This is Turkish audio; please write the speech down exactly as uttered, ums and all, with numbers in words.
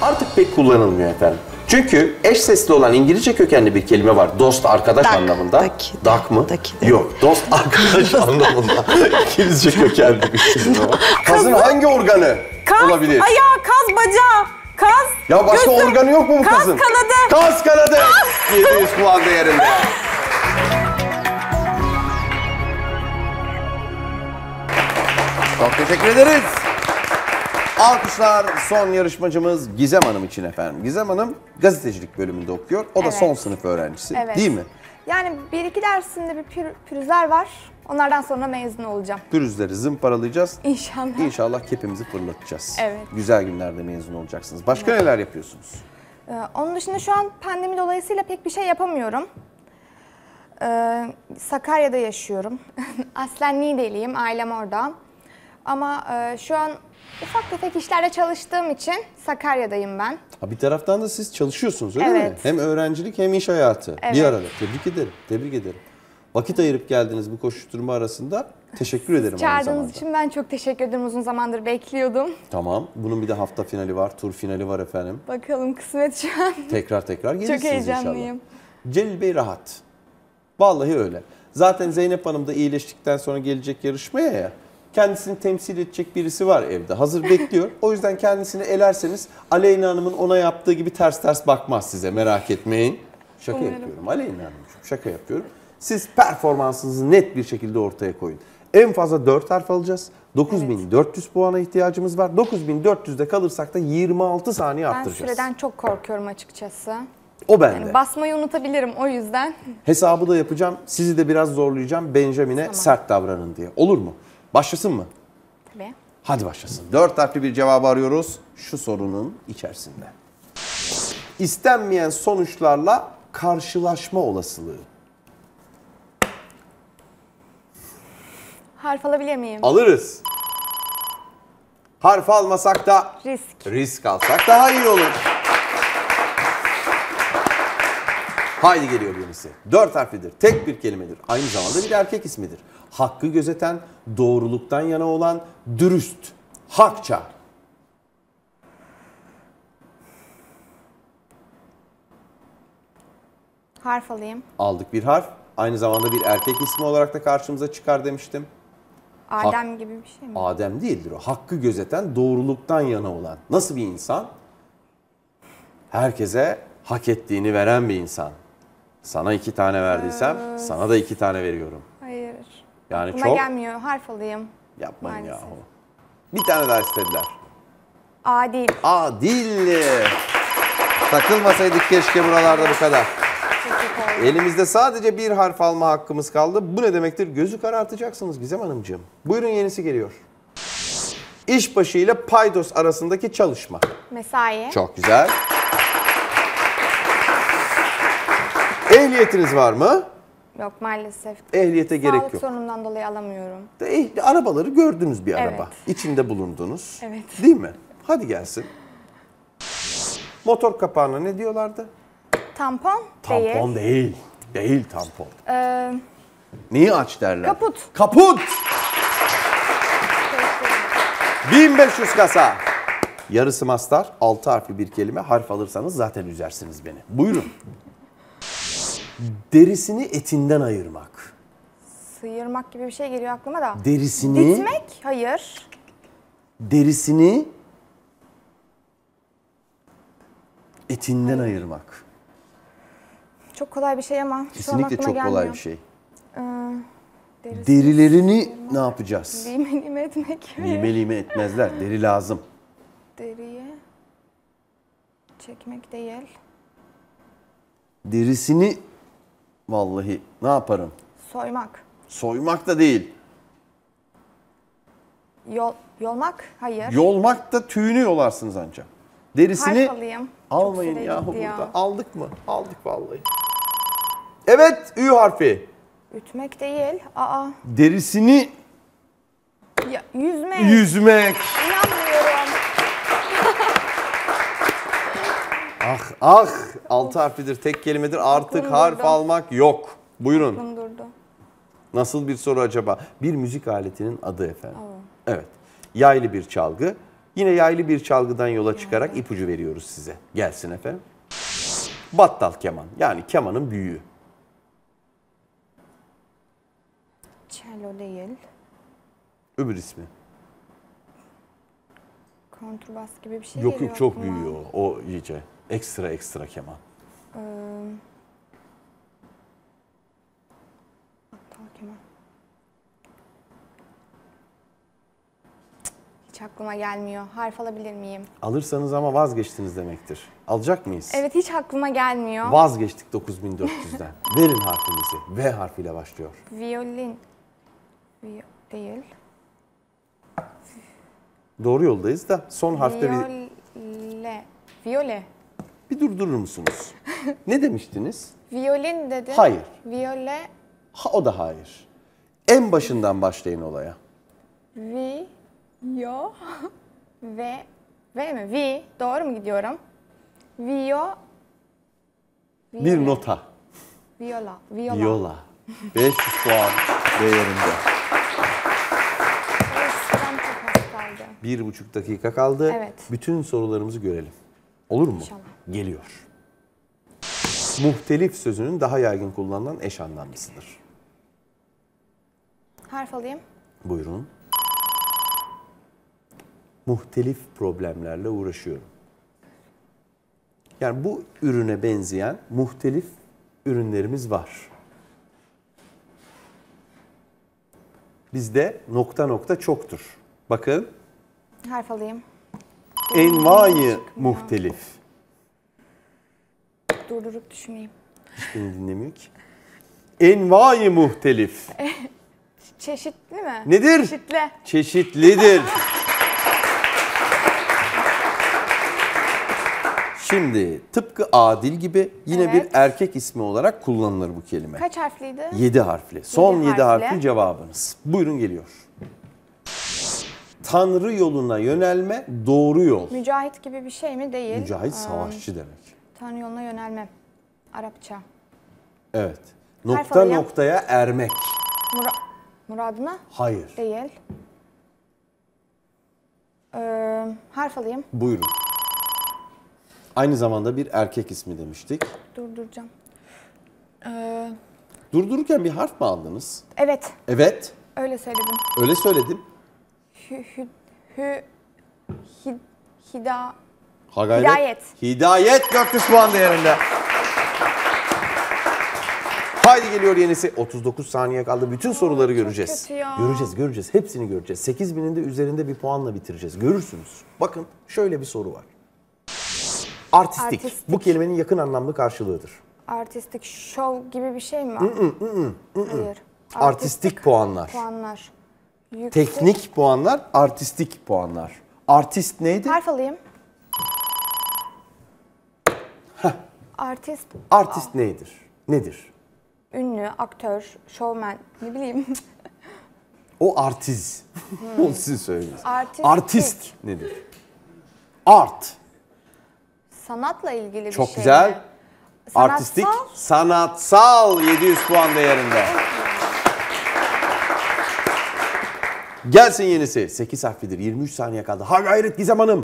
artık pek kullanılmıyor efendim. Çünkü eş sesli olan İngilizce kökenli bir kelime var. Dost, arkadaş Dak, anlamında. daki, Dak mı? daki de. Yok, dost, arkadaş anlamında. İngilizce kökenli bir kelime var. Kazın hangi organı Kaz, olabilir? ayağı, kaz, bacağı, kaz, Ya başka gözü, organı yok mu bu kaz kazın? kanadı. Kaz kanadı. yedi yüz puan değerinde. Çok teşekkür ederiz. Alkışlar son yarışmacımız Gizem Hanım için efendim. Gizem Hanım gazetecilik bölümünde okuyor. O da Evet. son sınıf öğrencisi. Evet. Değil mi? Yani bir iki dersinde bir pür, pürüzler var. Onlardan sonra mezun olacağım. Pürüzleri zımparalayacağız. İnşallah. İnşallah kepimizi fırlatacağız. Evet. Güzel günlerde mezun olacaksınız. Başka neler yapıyorsunuz? Ee, onun dışında şu an pandemi dolayısıyla pek bir şey yapamıyorum. Ee, Sakarya'da yaşıyorum. Aslen Niğdeliyim, ailem orada. Ama e, şu an ufak tefek işlerde çalıştığım için Sakarya'dayım ben. Ha, bir taraftan da siz çalışıyorsunuz öyle mi? Evet. Hem öğrencilik hem iş hayatı. Evet. Bir arada. Tebrik ederim. Tebrik ederim. Vakit ayırıp geldiniz bu koşuşturma arasında. Teşekkür ederim aynı zamanda. Çağırdığınız için ben çok teşekkür ederim. Uzun zamandır bekliyordum. Tamam. Bunun bir de hafta finali var, tur finali var efendim. Bakalım kısmet şu an. Tekrar tekrar gelirsiniz Çok heyecanlıyım. inşallah. Celil Bey rahat. Vallahi öyle. Zaten Zeynep Hanım da iyileştikten sonra gelecek yarışmaya ya. Kendisini temsil edecek birisi var evde. Hazır bekliyor. O yüzden kendisini elerseniz Aleyna Hanım'ın ona yaptığı gibi ters ters bakmaz size. Merak etmeyin. Şaka Umarım. yapıyorum Aleyna Hanımcığım. Şaka yapıyorum. Siz performansınızı net bir şekilde ortaya koyun. En fazla dört harf alacağız. dokuz bin dört yüz puana ihtiyacımız var. dokuz bin dört yüzde kalırsak da yirmi altı saniye Ben arttıracağız. süreden çok korkuyorum açıkçası. O bende. Yani basmayı unutabilirim o yüzden. Hesabı da yapacağım. Sizi de biraz zorlayacağım. Benjamin'e Tamam. sert davranın diye. Olur mu? Başlasın mı? Tabii. Hadi başlasın. Dört harfli bir cevabı arıyoruz şu sorunun içerisinde. İstenmeyen sonuçlarla karşılaşma olasılığı. Harf alabilir miyim? Alırız. Harf almasak da Risk. risk alsak daha iyi olur. Haydi geliyor yenisi. Dört harflidir. Tek bir kelimedir. Aynı zamanda bir erkek ismidir. Hakkı gözeten, doğruluktan yana olan, dürüst, hakça. Harf alayım. Aldık bir harf. Aynı zamanda bir erkek ismi olarak da karşımıza çıkar demiştim. Adem gibi bir şey mi? Adem değildir o. Hakkı gözeten, doğruluktan yana olan. Nasıl bir insan? Herkese hak ettiğini veren bir insan. Sana iki tane verdiysem Ee, sana da iki tane veriyorum. Hayır. Yani Buna çok gelmiyor. Harf alayım. yapmayın Maalesef. yahu. Bir tane daha istediler. Adil. Adil. Takılmasaydık keşke buralarda bu kadar. Çok kötü oldu. Elimizde sadece bir harf alma hakkımız kaldı. Bu ne demektir? Gözü karartacaksınız Gizem Hanımcığım. Buyurun yenisi geliyor. İşbaşı ile paydos arasındaki çalışma. Mesai. Çok güzel. Ehliyetiniz var mı? Yok maalesef. Ehliyete gerek Sağlık yok. sorunundan dolayı alamıyorum. De, eh, arabaları gördünüz bir araba. Evet. İçinde bulundunuz. Evet. Değil mi? Hadi gelsin. Motor kapağına ne diyorlardı? Tampon, Tampon değil. değil. Değil tampon. Ee, Neyi aç derler? Kaput. Kaput. bin beş yüz kasa. Yarısı mastar, altı harfli bir kelime. Harf alırsanız zaten üzersiniz beni. Buyurun. Derisini etinden ayırmak. Sıyırmak gibi bir şey geliyor aklıma da. Derisini... Ditmek? Hayır. Derisini etinden ayırmak. Çok kolay bir şey ama şu an Kesinlikle aklıma çok gelmiyor. kolay bir şey. Ee, derisi- Derilerini ne yapacağız? Lime lime etmek mi? Lime lime etmezler. Deri lazım. Deriye çekmek değil. Derisini vallahi ne yaparım? Soymak. Soymak da değil. Yol, yolmak? Hayır. Yolmak da tüyünü yolarsınız ancak. Derisini Harf alayım. almayın Çok yahu süre gitti ya. burada. Aldık mı? Aldık vallahi. Evet, Ü harfi. Ütmek değil. Aa. Derisini Ya, yüzmek. yüzmek. İnanmıyorum. Ah ah, altı harflidir, tek kelimedir. Artık Aklım harf durdu. almak yok. Buyurun. Aklım durdu. Nasıl bir soru acaba? Bir müzik aletinin adı efendim. Evet. Yaylı bir çalgı. Yine yaylı bir çalgıdan yola çıkarak ipucu veriyoruz size. Gelsin efendim. Battal keman. Yani kemanın büyüğü. Cello değil. Öbür ismi. Kontrbas gibi bir şey Yok geliyor yok çok aklıma. büyüyor. O iyice. Ekstra ekstra keman. Ee, Battal keman. Cık, Hiç aklıma gelmiyor. Harf alabilir miyim? Alırsanız ama vazgeçtiniz demektir. Alacak mıyız? Evet, hiç aklıma gelmiyor. Vazgeçtik dokuz bin dört yüzden. Verin harfinizi. V harfiyle başlıyor. Violin. Vi değil. Doğru yoldayız da son harfte bir, Viole. Viole. bir durdurur musunuz? Ne demiştiniz? Violin dedi. Hayır. Viole. Ha, o da hayır. En başından başlayın olaya. Vi. Yo. Ve. Ve mi? Vi. Doğru mu gidiyorum? Vio. Bir Viole. nota. Viola. Viola. Viola. beş yüz puan değerinde. Evet, sıram çok az kaldı. Bir buçuk dakika kaldı. Evet. Bütün sorularımızı görelim. Olur mu? İnşallah. Geliyor. Muhtelif sözünün daha yaygın kullanılan eş anlamlısıdır. Harf alayım. Buyurun. Muhtelif problemlerle uğraşıyorum. Yani bu ürüne benzeyen muhtelif ürünlerimiz var. Bizde nokta nokta çoktur. Bakın. Harf alayım. Envai muhtelif. Durdurup düşüneyim. Hiç beni dinlemiyor ki. Envai muhtelif. Çeşitli mi? Nedir? Çeşitli. Çeşitlidir. Şimdi tıpkı adil gibi yine Evet. bir erkek ismi olarak kullanılır bu kelime. Kaç harfliydi? Yedi harfli. Son Yedi yedi harfli. harfli cevabınız. Buyurun geliyor. Tanrı yoluna yönelme, doğru yol. Mücahit gibi bir şey mi? Değil. Mücahit Ee, savaşçı demek. Tanrı yoluna yönelme. Arapça. Evet. Harf Nokta alayım. noktaya ermek. Mura muradına? Hayır. Değil. Ee, harf alayım. Buyurun. Aynı zamanda bir erkek ismi demiştik. Durduracağım. Ee, Durdururken bir harf mi aldınız? evet. Evet. Öyle söyledim. Öyle söyledim. Hü, hü, hü, hi, hida, Ha gayret. Hidayet. Hidayet dört yüz puan değerinde. Haydi geliyor yenisi. otuz dokuz saniye kaldı. Bütün soruları göreceğiz. kötü ya. Göreceğiz, göreceğiz. Hepsini göreceğiz. sekiz binin de üzerinde bir puanla bitireceğiz. Görürsünüz. Bakın şöyle bir soru var. Artistik. Artistik. Bu kelimenin yakın anlamlı karşılığıdır. artistik, şov gibi bir şey mi? Hayır. Artistik puanlar. puanlar. Yüksek. Teknik puanlar, artistik puanlar. Artist neydi? Harf alayım. Artist, Artist nedir? Nedir? ünlü, aktör, şovmen, ne bileyim. O artiz. Onu sizin söyleyiniz. Artistik. Artist nedir? Art. Sanatla ilgili bir Çok şey güzel. mi? Artistik, Sanatsal. sanatsal yedi yüz puan değerinde. Gelsin yenisi. sekiz harflidir. yirmi üç saniye kaldı. Ha gayret Gizem Hanım.